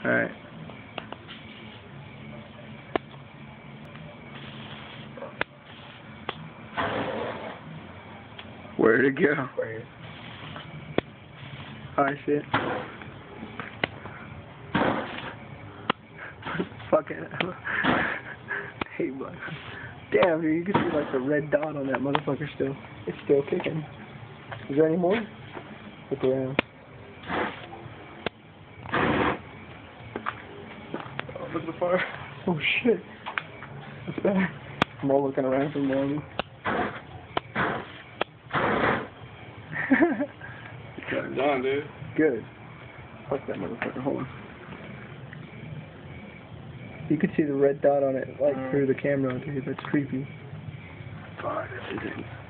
Alright. Where'd it go? Right here. Oh shit. Fucking hey bud. Damn, dude, you can see like the red dot on that motherfucker still. It's still kicking. Is there any more? Look around. Oh, look at the fire. Oh shit. What's that? I'm all looking around for more. Got done, dude. Good. Fuck that motherfucker. Hold on. You could see the red dot on it, like, through the camera, dude. That's creepy. God,